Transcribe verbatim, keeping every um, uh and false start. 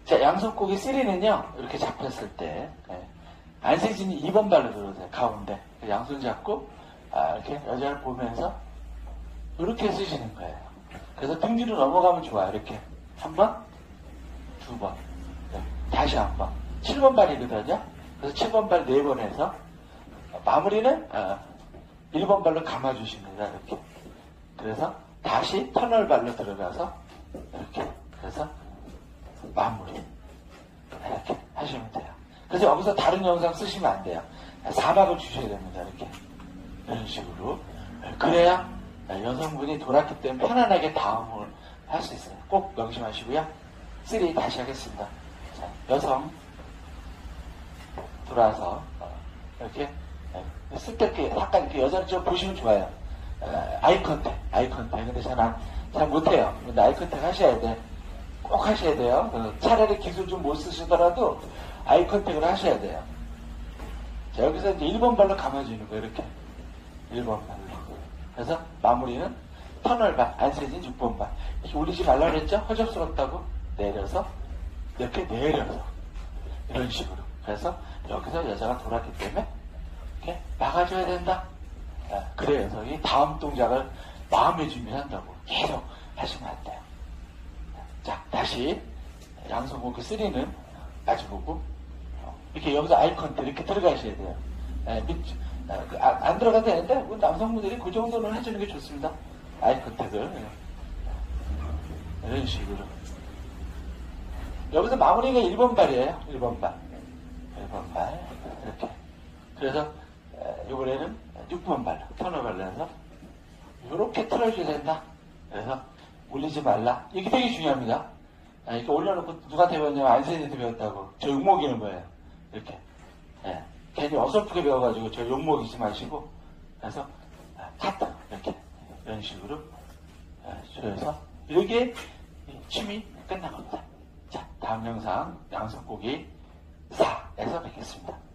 자, 양손고기 쓰리는요, 이렇게 잡혔을 때, 예. 안세진이 이 번 발로 들어오세요, 가운데. 양손 잡고, 아, 이렇게 여자를 보면서, 이렇게 쓰시는 거예요. 그래서 등 뒤로 넘어가면 좋아요, 이렇게. 한 번, 두 번, 네. 다시 한 번. 칠 번 발이거든요. 그래서 칠 번 발 네 번 해서, 마무리는, 아, 일 번 발로 감아주십니다, 이렇게. 그래서, 다시 터널 발로 들어가서, 이렇게. 그래서, 마무리. 이렇게 하시면 돼요. 그래서 여기서 다른 영상 쓰시면 안 돼요. 사박을 주셔야 됩니다. 이렇게. 이런 식으로. 그래야 여성분이 돌았기 때문에 편안하게 다음을 할 수 있어요. 꼭 명심하시고요. 쓰리 다시 하겠습니다. 자, 여성 돌아서 이렇게 쓸 때 이렇게 약간 이렇게 여자를 좀 보시면 좋아요. 아이 컨택, 아이 컨택. 근데 잘, 안, 잘 못해요. 근데 아이 컨택 하셔야 돼. 꼭 하셔야 돼요. 차라리 기술 좀 못 쓰시더라도 아이 컨택을 하셔야 돼요. 자, 여기서 이제 일 번 발로 감아주는 거예요. 이렇게. 일 번 발로. 그래서 마무리는 터널발, 안세진 육 번 발. 이렇게 올리지 말라고 그랬죠? 허접스럽다고. 내려서, 이렇게 내려서. 이런 식으로. 그래서 여기서 여자가 돌았기 때문에 이렇게 막아줘야 된다. 그래서 이 다음 동작을 마음의 준비를 한다고 계속 하시면 안 돼요. 자, 다시 양손고기 쓰리는 마주보고 이렇게 여기서 아이 컨택 이렇게 들어가셔야 돼요. 에, 밑, 아, 안 들어가도 되는데 남성분들이 그 정도는 해주는 게 좋습니다. 아이 컨택을 이런 식으로. 여기서 마무리가 일 번 발이에요. 일 번 발. 일 번 발. 이렇게. 그래서 이번에는 육 번 발로 터널 발로 해서 이렇게 틀어줘야 된다. 그래서 올리지 말라. 이게 되게 중요합니다. 아, 이렇게 올려놓고 누구한테 배웠냐면 안세진한테 배웠다고. 저 욕먹이는 거예요. 이렇게. 예. 괜히 어설프게 배워가지고 저 욕먹이지 마시고. 그래서 카트 이렇게 이런 식으로 조여서 이렇게 춤이 끝난 겁니다. 자, 다음 영상 양손고기 사에서 뵙겠습니다.